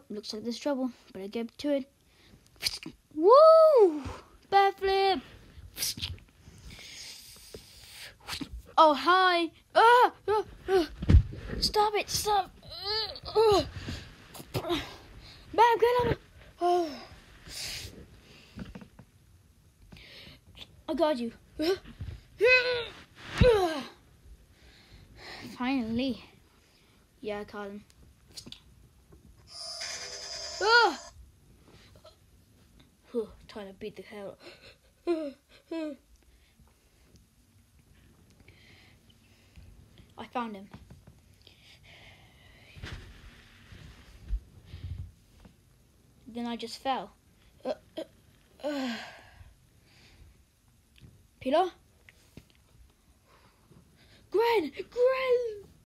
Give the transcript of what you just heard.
Looks like there's trouble. Better get to it. Woo! Backflip! Oh, hi! Stop it! Stop! Bam, get on! I got you. Finally. Yeah, I caught him. Trying to beat the hell. I found him. Then I just fell. Peter? Gwen!